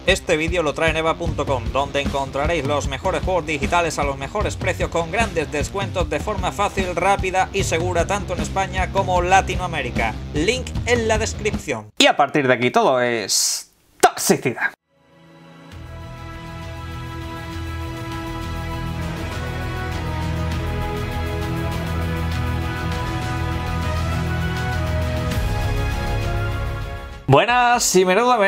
Este vídeo lo trae Neva.com, donde encontraréis los mejores juegos digitales a los mejores precios con grandes descuentos de forma fácil, rápida y segura tanto en España como Latinoamérica. Link en la descripción. Y a partir de aquí todo es toxicidad. Buenas, y menudo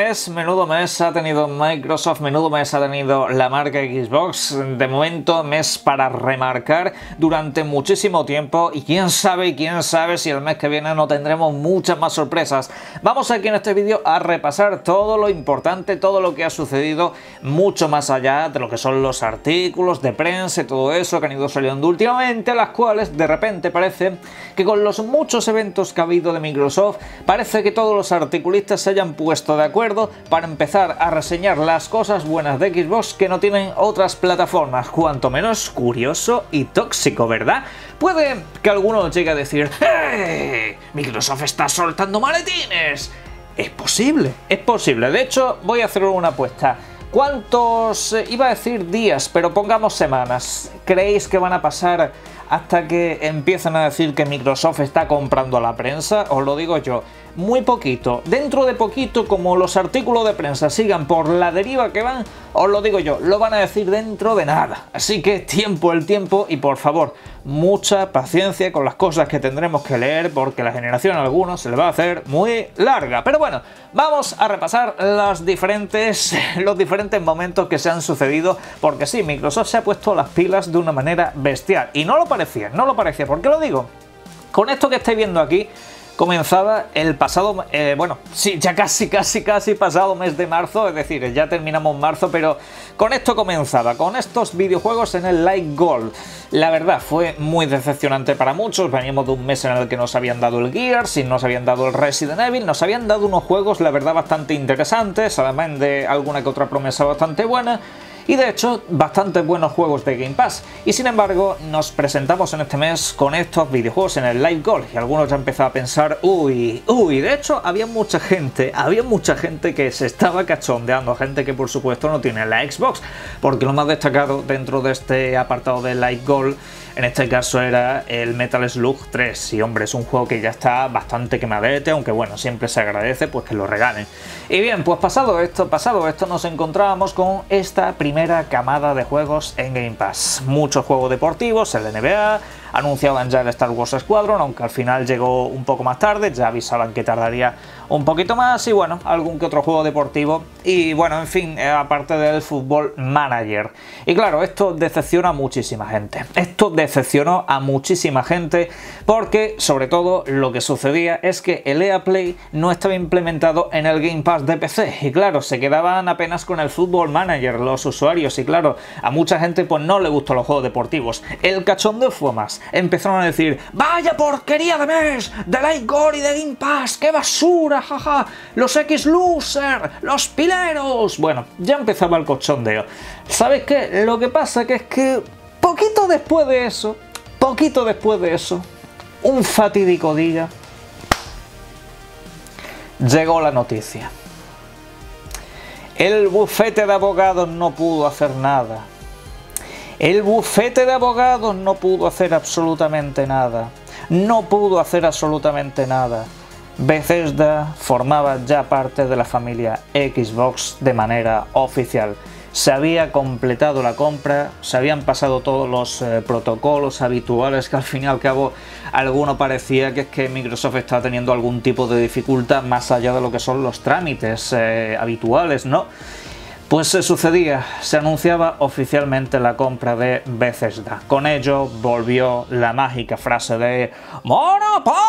mes ha tenido Microsoft, menudo mes ha tenido la marca Xbox. De momento, mes para remarcar durante muchísimo tiempo, y quién sabe si el mes que viene no tendremos muchas más sorpresas. Vamos aquí en este vídeo a repasar todo lo importante, todo lo que ha sucedido, mucho más allá de lo que son los artículos de prensa y todo eso que han ido saliendo últimamente, las cuales de repente parece que con los muchos eventos que ha habido de Microsoft, parece que todos los articulistas se hayan puesto de acuerdo para empezar a reseñar las cosas buenas de Xbox que no tienen otras plataformas. Cuanto menos curioso y tóxico, ¿verdad? Puede que alguno llegue a decir ¡hey! Microsoft está soltando maletines. Es posible, es posible. De hecho, voy a hacer una apuesta. ¿Cuántos, iba a decir días, pero pongamos semanas, creéis que van a pasar hasta que empiecen a decir que Microsoft está comprando a la prensa? Os lo digo yo, muy poquito. Dentro de poquito, como los artículos de prensa sigan por la deriva que van, os lo digo yo, lo van a decir dentro de nada. Así que tiempo el tiempo, y por favor, mucha paciencia con las cosas que tendremos que leer, porque la generación a algunos se le va a hacer muy larga. Pero bueno, vamos a repasar los diferentes momentos que se han sucedido, porque sí, Microsoft se ha puesto las pilas de una manera bestial, y no lo parecía. ¿Por qué lo digo? Con esto que estáis viendo aquí, comenzaba el pasado, bueno, sí, ya casi pasado mes de marzo, es decir, ya terminamos marzo, pero con esto comenzaba, con estos videojuegos en el Live Gold. La verdad, fue muy decepcionante para muchos. Veníamos de un mes en el que nos habían dado el Gears y nos habían dado el Resident Evil, nos habían dado unos juegos, la verdad, bastante interesantes, además de alguna que otra promesa bastante buena. Y de hecho, bastante buenos juegos de Game Pass. Y sin embargo, nos presentamos en este mes con estos videojuegos en el Live Gold. Y algunos ya empezaron a pensar, uy, de hecho, había mucha gente que se estaba cachondeando. Gente que por supuesto no tiene la Xbox. Porque lo más destacado dentro de este apartado de Live Gold, en este caso era el Metal Slug 3. Y hombre, es un juego que ya está bastante quemadete, aunque bueno, siempre se agradece pues que lo regalen. Y bien, pues pasado esto, nos encontrábamos con esta primera camada de juegos en Game Pass. Muchos juegos deportivos, el NBA, anunciaban ya el Star Wars Squadron, aunque al final llegó un poco más tarde, ya avisaban que tardaría un poquito más, y bueno, algún que otro juego deportivo, y bueno, en fin, aparte del Football Manager. Y claro, esto decepciona a muchísima gente. Esto decepcionó a muchísima gente porque, sobre todo, lo que sucedía es que el EA Play no estaba implementado en el Game Pass de PC, y claro, se quedaban apenas con el Football Manager los usuarios, y claro, a mucha gente pues no le gustó los juegos deportivos. El cachondeo fue más. Empezaron a decir, vaya porquería de mes, de Live Gold y de Game Pass, qué basura, jaja, los X-Loser, los pileros. Bueno, ya empezaba el cachondeo. ¿Sabes qué? Lo que pasa que es que poquito después de eso, un fatídico día, llegó la noticia. El bufete de abogados no pudo hacer nada. El bufete de abogados no pudo hacer absolutamente nada. Bethesda formaba ya parte de la familia Xbox de manera oficial. Se había completado la compra, se habían pasado todos los protocolos habituales, que al fin y al cabo alguno parecía que es que Microsoft estaba teniendo algún tipo de dificultad más allá de lo que son los trámites habituales, ¿no? Pues se anunciaba oficialmente la compra de Bethesda. Con ello volvió la mágica frase de ¡Monopolio!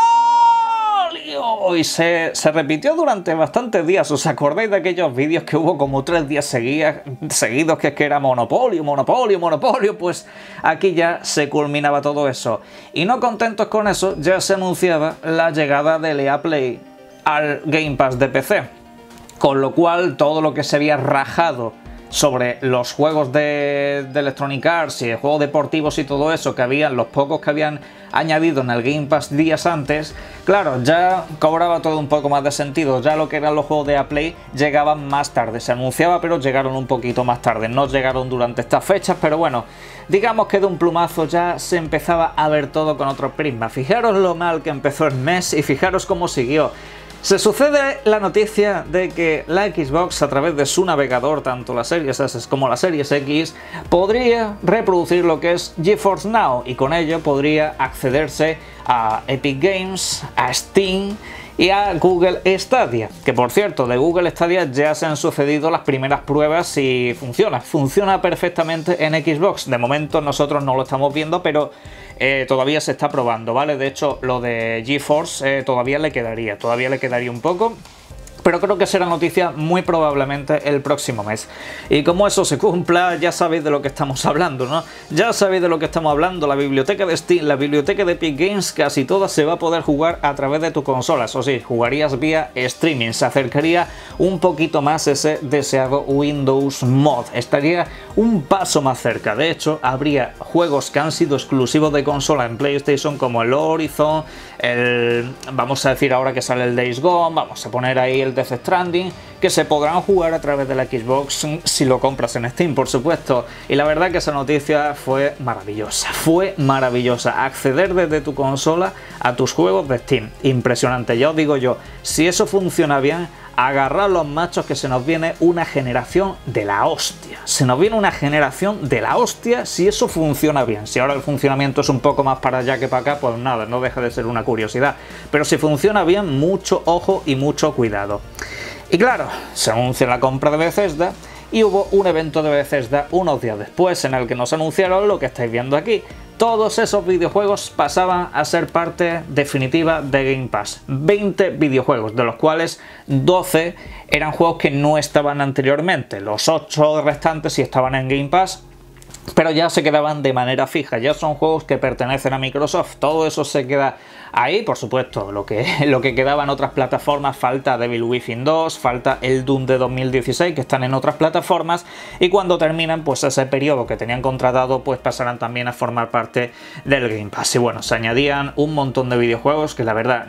Y se repitió durante bastantes días. ¿Os acordáis de aquellos vídeos que hubo como 3 días seguidos que era monopolio? Pues aquí ya se culminaba todo eso. Y no contentos con eso, ya se anunciaba la llegada del EA Play al Game Pass de PC. Con lo cual, todo lo que se había rajado sobre los juegos de Electronic Arts y juegos deportivos y todo eso que habían, los pocos que habían añadido en el Game Pass días antes, claro, ya cobraba todo un poco más de sentido. Ya lo que eran los juegos de A Play llegaban más tarde, se anunciaba, pero llegaron un poquito más tarde, no llegaron durante estas fechas, pero bueno, digamos que de un plumazo ya se empezaba a ver todo con otro prisma. Fijaros lo mal que empezó el mes y fijaros cómo siguió. Se sucede la noticia de que la Xbox, a través de su navegador, tanto la Series S como la Series X, podría reproducir lo que es GeForce Now y con ello podría accederse a Epic Games, a Steam y a Google Stadia, que por cierto, de Google Stadia ya se han sucedido las primeras pruebas y funciona perfectamente en Xbox. De momento nosotros no lo estamos viendo, pero todavía se está probando, ¿vale? De hecho, lo de GeForce todavía le quedaría un poco, pero creo que será noticia muy probablemente el próximo mes. Y como eso se cumpla, ya sabéis de lo que estamos hablando, ¿no? Ya sabéis de lo que estamos hablando. La biblioteca de Steam, la biblioteca de Epic Games, casi toda se va a poder jugar a través de tu consola. Eso sí, jugarías vía streaming. Se acercaría un poquito más ese deseado Windows Mod. Estaría un paso más cerca. De hecho, habría juegos que han sido exclusivos de consola en PlayStation, como el Horizon, vamos a decir ahora que sale el Days Gone, vamos a poner ahí el Death Stranding, que se podrán jugar a través de la Xbox si lo compras en Steam, por supuesto. Y la verdad que esa noticia fue maravillosa, acceder desde tu consola a tus juegos de Steam, impresionante. Ya os digo yo, si eso funciona bien, agarrar los machos, que se nos viene una generación de la hostia. Se nos viene una generación de la hostia si eso funciona bien. Si ahora el funcionamiento es un poco más para allá que para acá, pues nada, no deja de ser una curiosidad. Pero si funciona bien, mucho ojo y mucho cuidado. Y claro, se anuncia la compra de Bethesda y hubo un evento de Bethesda unos días después en el que nos anunciaron lo que estáis viendo aquí. Todos esos videojuegos pasaban a ser parte definitiva de Game Pass. 20 videojuegos, de los cuales 12 eran juegos que no estaban anteriormente. Los 8 restantes sí estaban en Game Pass, pero ya se quedaban de manera fija. Ya son juegos que pertenecen a Microsoft. Todo eso se queda ahí, por supuesto. Lo que quedaba en otras plataformas, falta Devil Within 2, falta el Doom de 2016, que están en otras plataformas, y cuando terminan, pues ese periodo que tenían contratado, pues pasarán también a formar parte del Game Pass. Y bueno, se añadían un montón de videojuegos que la verdad,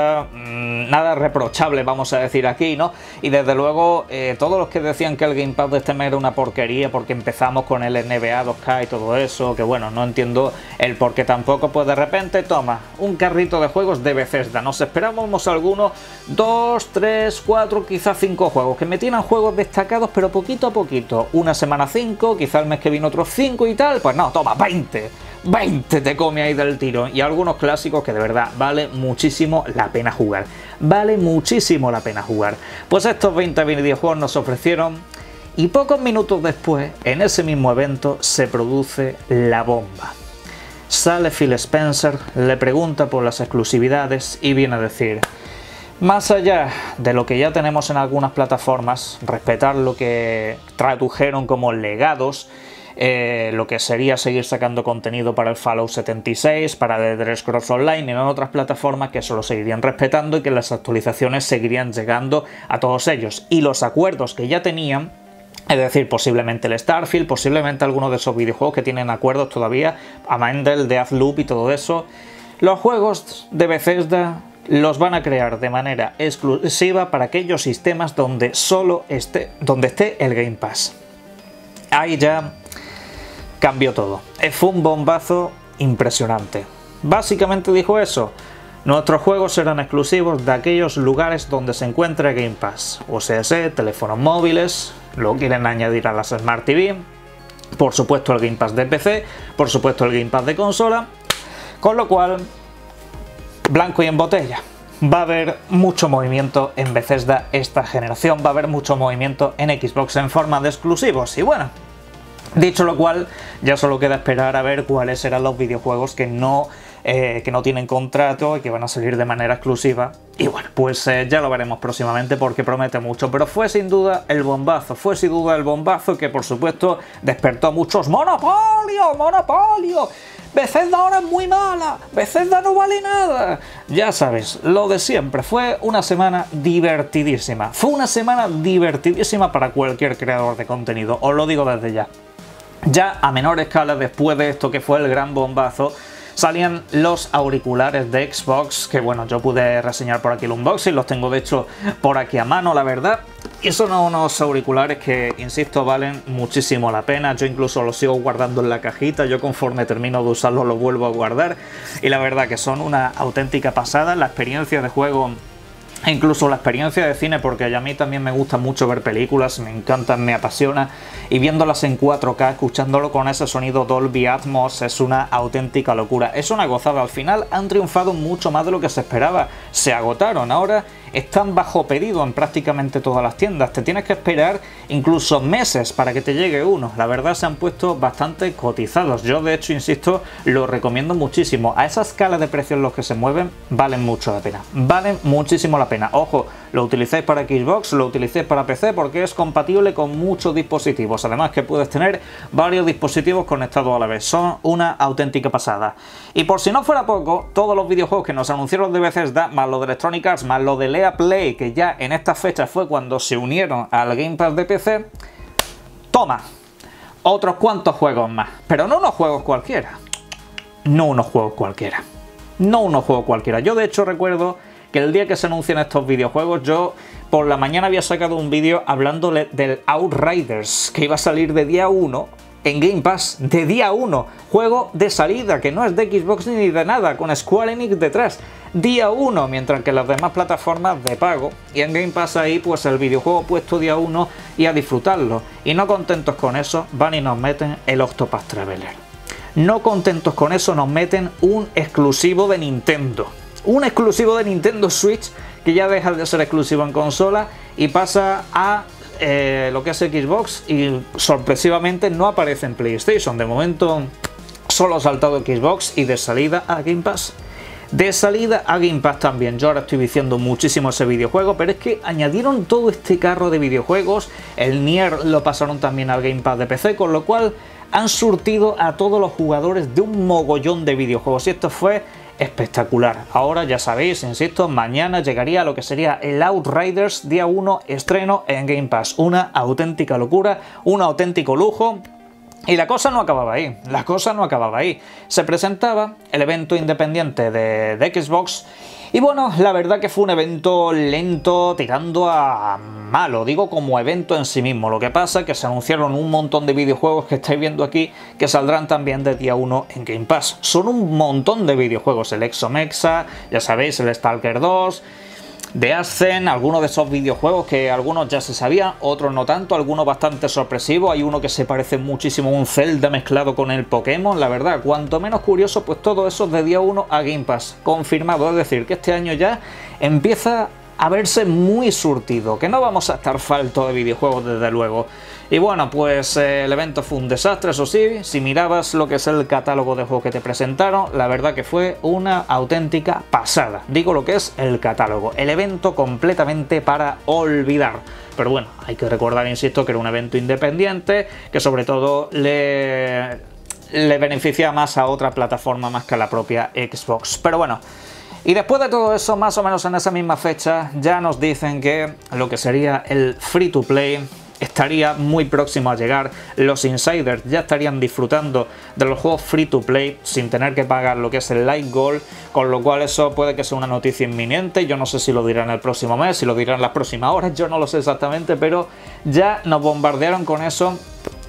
nada reprochable, vamos a decir aquí, ¿no? Y desde luego, todos los que decían que el Game Pass de este mes era una porquería porque empezamos con el NBA 2K y todo eso, que bueno, no entiendo el por qué tampoco, pues de repente toma un carrito de juegos de Bethesda. Nos esperábamos algunos 2, 3, 4, quizás 5 juegos, que metieran juegos destacados, pero poquito a poquito. Una semana 5, quizás el mes que viene otros 5 y tal. Pues no, toma, 20 te come ahí del tiro. Y algunos clásicos que de verdad vale muchísimo la pena jugar. Pues estos 20 videojuegos nos ofrecieron, y pocos minutos después, en ese mismo evento, se produce la bomba. Sale Phil Spencer, le pregunta por las exclusividades y viene a decir: más allá de lo que ya tenemos en algunas plataformas, respetar lo que tradujeron como legados, lo que sería seguir sacando contenido para el Fallout 76, para The Elder Scrolls Online y en otras plataformas, que eso lo seguirían respetando y que las actualizaciones seguirían llegando a todos ellos. Y los acuerdos que ya tenían, es decir, posiblemente el Starfield, posiblemente algunos de esos videojuegos que tienen acuerdos todavía, Amandel, Deathloop y todo eso, los juegos de Bethesda los van a crear de manera exclusiva para aquellos sistemas donde esté el Game Pass. Ahí ya cambió todo. Fue un bombazo impresionante. Básicamente dijo eso: nuestros juegos serán exclusivos de aquellos lugares donde se encuentra Game Pass. OSS, teléfonos móviles, lo quieren añadir a las Smart TV, por supuesto el Game Pass de PC, por supuesto el Game Pass de consola, con lo cual, blanco y en botella. Va a haber mucho movimiento en Bethesda esta generación, va a haber mucho movimiento en Xbox en forma de exclusivos. Y bueno, dicho lo cual, ya solo queda esperar a ver cuáles serán los videojuegos que no tienen contrato y que van a salir de manera exclusiva. Y bueno, pues ya lo veremos próximamente porque promete mucho. Pero fue sin duda el bombazo, que por supuesto despertó muchos ¡Monopolio! Bethesda ahora es muy mala, Bethesda no vale nada. Ya sabes, lo de siempre, fue una semana divertidísima. Fue una semana divertidísima para cualquier creador de contenido, os lo digo desde ya. Ya a menor escala, después de esto que fue el gran bombazo, salían los auriculares de Xbox, que bueno, yo pude reseñar por aquí el unboxing, los tengo de hecho por aquí a mano, la verdad. Y son unos auriculares que, insisto, valen muchísimo la pena. Yo incluso los sigo guardando en la cajita, yo conforme termino de usarlos los vuelvo a guardar. Y la verdad que son una auténtica pasada, la experiencia de juego... E incluso la experiencia de cine, porque a mí también me gusta mucho ver películas, me encantan, me apasiona, y viéndolas en 4K, escuchándolo con ese sonido Dolby Atmos, es una auténtica locura, es una gozada. Al final han triunfado mucho más de lo que se esperaba, se agotaron, ahora están bajo pedido en prácticamente todas las tiendas, te tienes que esperar incluso meses para que te llegue uno. La verdad se han puesto bastante cotizados, yo de hecho, insisto, lo recomiendo muchísimo. A esa escala de precios en los que se mueven, valen mucho la pena, valen muchísimo la pena. Ojo, lo utilicéis para Xbox, lo utilicéis para PC, porque es compatible con muchos dispositivos, además que puedes tener varios dispositivos conectados a la vez, son una auténtica pasada. Y por si no fuera poco, todos los videojuegos que nos anunciaron de Bethesda, más lo de Electronic Arts, más lo de EA Play, que ya en esta fecha fue cuando se unieron al Game Pass de PC, toma, otros cuantos juegos más, pero no unos juegos cualquiera, no unos juegos cualquiera, no unos juegos cualquiera. Yo de hecho recuerdo que el día que se anuncian estos videojuegos, yo por la mañana había sacado un vídeo hablando del Outriders, que iba a salir de día 1 en Game Pass, de día 1, juego de salida, que no es de Xbox ni de nada, con Square Enix detrás, día 1, mientras que las demás plataformas de pago, y en Game Pass ahí pues el videojuego puesto día 1 y a disfrutarlo. Y no contentos con eso, van y nos meten el Octopath Traveler. No contentos con eso, nos meten un exclusivo de Nintendo. Un exclusivo de Nintendo Switch que ya deja de ser exclusivo en consola y pasa a lo que es Xbox, y sorpresivamente no aparece en PlayStation. De momento solo ha saltado Xbox y de salida a Game Pass. De salida a Game Pass también. Yo ahora estoy viciando muchísimo ese videojuego, pero es que añadieron todo este carro de videojuegos. El Nier lo pasaron también al Game Pass de PC, con lo cual han surtido a todos los jugadores de un mogollón de videojuegos. Y esto fue espectacular. Ahora ya sabéis, insisto, mañana llegaría lo que sería el Outriders día 1, estreno en Game Pass. Una auténtica locura, un auténtico lujo. Y la cosa no acababa ahí, la cosa no acababa ahí. Se presentaba el evento independiente de Xbox. Y bueno, la verdad que fue un evento lento, tirando a malo, digo como evento en sí mismo. Lo que pasa es que se anunciaron un montón de videojuegos que estáis viendo aquí, que saldrán también de día 1 en Game Pass. Son un montón de videojuegos, el Exomexa, ya sabéis, el Stalker 2... de Ascen, algunos de esos videojuegos que algunos ya se sabían, otros no tanto, algunos bastante sorpresivos. Hay uno que se parece muchísimo a un Zelda mezclado con el Pokémon, la verdad, cuanto menos curioso, pues todo eso de día 1 a Game Pass, confirmado. Es decir, que este año ya empieza a verse muy surtido, que no vamos a estar falto de videojuegos desde luego. Y bueno, pues el evento fue un desastre, eso sí. Si mirabas lo que es el catálogo de juegos que te presentaron, la verdad que fue una auténtica pasada. Digo lo que es el catálogo, el evento completamente para olvidar. Pero bueno, hay que recordar, insisto, que era un evento independiente, que sobre todo le beneficia más a otra plataforma más que a la propia Xbox. Pero bueno, y después de todo eso, más o menos en esa misma fecha, ya nos dicen que lo que sería el free to play estaría muy próximo a llegar. Los insiders ya estarían disfrutando de los juegos free to play sin tener que pagar lo que es el Light Gold, con lo cual eso puede que sea una noticia inminente. Yo no sé si lo dirán el próximo mes, si lo dirán las próximas horas, yo no lo sé exactamente, pero ya nos bombardearon con eso.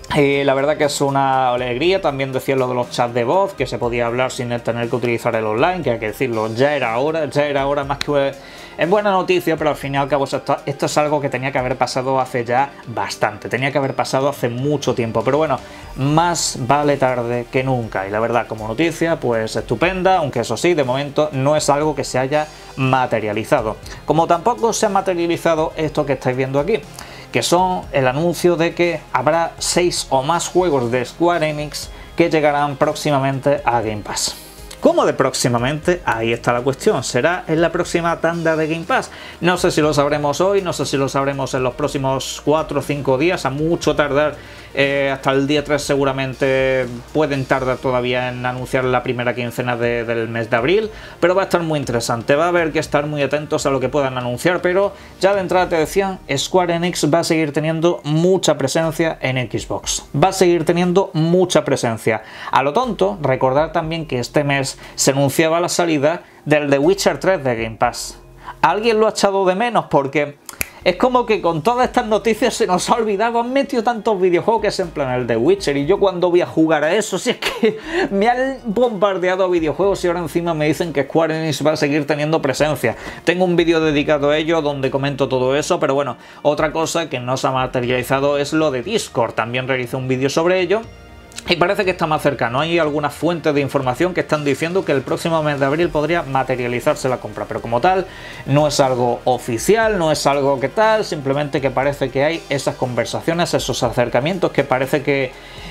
Y la verdad que es una alegría. También decían lo de los chats de voz, que se podía hablar sin tener que utilizar el online, que hay que decirlo, ya era hora, más que... Es buena noticia, pero al fin y al cabo esto es algo que tenía que haber pasado hace ya bastante, tenía que haber pasado hace mucho tiempo, pero bueno, más vale tarde que nunca. Y la verdad, como noticia, pues estupenda, aunque eso sí, de momento no es algo que se haya materializado. Como tampoco se ha materializado esto que estáis viendo aquí, que son el anuncio de que habrá 6 o más juegos de Square Enix que llegarán próximamente a Game Pass. ¿Cómo de próximamente? Ahí está la cuestión. ¿Será en la próxima tanda de Game Pass? No sé si lo sabremos hoy, no sé si lo sabremos en los próximos 4 o 5 días, a mucho tardar. Hasta el día 3 seguramente pueden tardar todavía en anunciar la primera quincena del mes de abril, pero va a estar muy interesante, va a haber que estar muy atentos a lo que puedan anunciar, pero ya de entrada te decían, Square Enix va a seguir teniendo mucha presencia en Xbox, va a seguir teniendo mucha presencia. A lo tonto, recordar también que este mes se anunciaba la salida del The Witcher 3 de Game Pass. ¿Alguien lo ha echado de menos? Porque es como que con todas estas noticias se nos ha olvidado, han metido tantos videojuegos que es en plan el de Witcher, y yo cuando voy a jugar a eso, si es que me han bombardeado videojuegos y ahora encima me dicen que Square Enix va a seguir teniendo presencia. Tengo un vídeo dedicado a ello donde comento todo eso, pero bueno, otra cosa que no se ha materializado es lo de Discord, también realicé un vídeo sobre ello. Y parece que está más cercano. Hay algunas fuentes de información que están diciendo que el próximo mes de abril podría materializarse la compra, pero como tal no es algo oficial, no es algo que tal, simplemente que parece que hay esas conversaciones, esos acercamientos, que parece que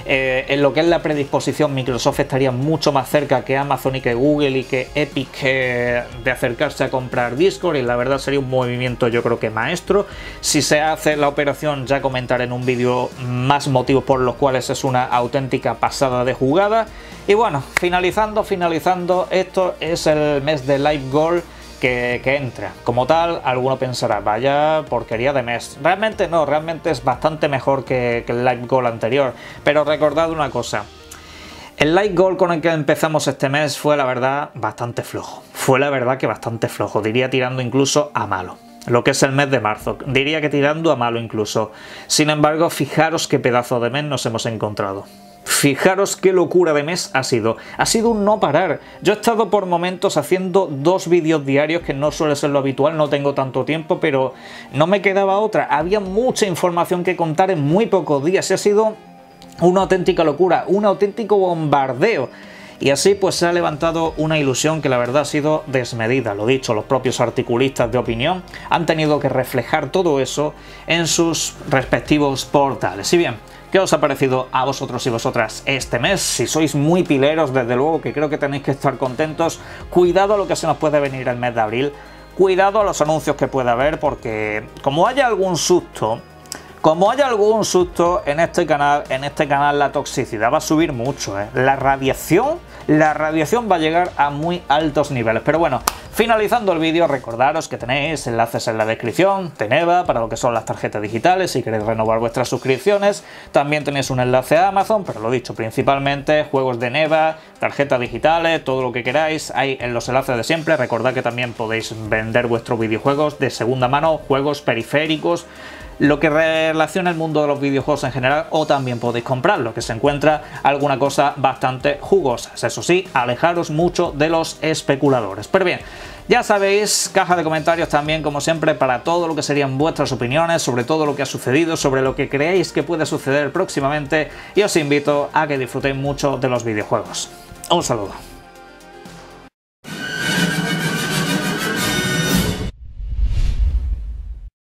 en lo que es la predisposición Microsoft estaría mucho más cerca que Amazon y que Google y que Epic de acercarse a comprar Discord, y la verdad sería un movimiento yo creo que maestro. Si se hace la operación ya comentaré en un vídeo más motivos por los cuales es una auténtica pasada de jugada. Y bueno, finalizando, esto es el mes de Live Gold que entra. Como tal, alguno pensará, vaya porquería de mes. Realmente no, realmente es bastante mejor que el Live Gold anterior. Pero recordad una cosa, el Live Gold con el que empezamos este mes fue la verdad bastante flojo. Fue la verdad que bastante flojo, diría tirando incluso a malo. Lo que es el mes de marzo, diría que tirando a malo incluso. Sin embargo, fijaros qué pedazo de mes nos hemos encontrado. Fijaros qué locura de mes ha sido un no parar. Yo he estado por momentos haciendo 2 vídeos diarios, que no suele ser lo habitual, no tengo tanto tiempo, pero no me quedaba otra. Había mucha información que contar en muy pocos días y ha sido una auténtica locura, un auténtico bombardeo. Y así pues se ha levantado una ilusión que la verdad ha sido desmedida. Lo dicho, los propios articulistas de opinión han tenido que reflejar todo eso en sus respectivos portales. Y bien, ¿qué os ha parecido a vosotros y vosotras este mes? Si sois muy pileros, desde luego que creo que tenéis que estar contentos. Cuidado a lo que se nos puede venir el mes de abril. Cuidado a los anuncios que pueda haber, porque como haya algún susto en este canal la toxicidad va a subir mucho, ¿eh? La radiación va a llegar a muy altos niveles. Pero bueno, finalizando el vídeo, recordaros que tenéis enlaces en la descripción de Neva para lo que son las tarjetas digitales si queréis renovar vuestras suscripciones. También tenéis un enlace a Amazon, pero lo dicho, principalmente juegos de Neva, tarjetas digitales, todo lo que queráis, hay en los enlaces de siempre. Recordad que también podéis vender vuestros videojuegos de segunda mano, juegos periféricos, lo que relaciona el mundo de los videojuegos en general, o también podéis comprarlo, que se encuentra alguna cosa bastante jugosa. Eso sí, alejaros mucho de los especuladores. Pero bien, ya sabéis, caja de comentarios también, como siempre, para todo lo que serían vuestras opiniones sobre todo lo que ha sucedido, sobre lo que creéis que puede suceder próximamente, y os invito a que disfrutéis mucho de los videojuegos. Un saludo.